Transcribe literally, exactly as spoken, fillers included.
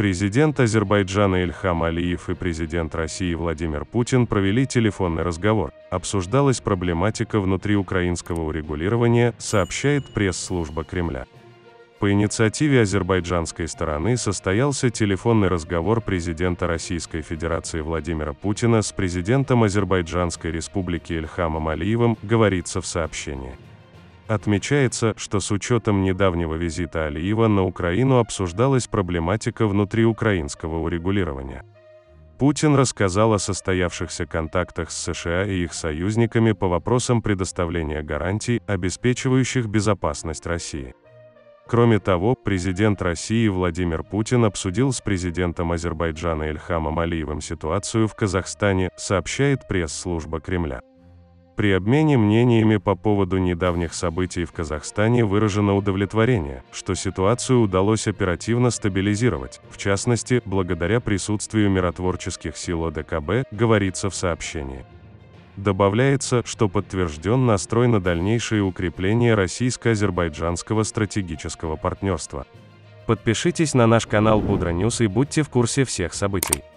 Президент Азербайджана Ильхам Алиев и президент России Владимир Путин провели телефонный разговор. Обсуждалась проблематика внутриукраинского урегулирования, сообщает пресс-служба Кремля. По инициативе азербайджанской стороны состоялся телефонный разговор президента Российской Федерации Владимира Путина с президентом Азербайджанской Республики Ильхамом Алиевым, говорится в сообщении. Отмечается, что с учетом недавнего визита Алиева на Украину обсуждалась проблематика внутриукраинского урегулирования. Путин рассказал о состоявшихся контактах с США и их союзниками по вопросам предоставления гарантий, обеспечивающих безопасность России. Кроме того, президент России Владимир Путин обсудил с президентом Азербайджана Ильхамом Алиевым ситуацию в Казахстане, сообщает пресс-служба Кремля. При обмене мнениями по поводу недавних событий в Казахстане выражено удовлетворение, что ситуацию удалось оперативно стабилизировать, в частности, благодаря присутствию миротворческих сил О Д К Б, говорится в сообщении. Добавляется, что подтвержден настрой на дальнейшее укрепление российско-азербайджанского стратегического партнерства. Подпишитесь на наш канал Будра Ньюс и будьте в курсе всех событий.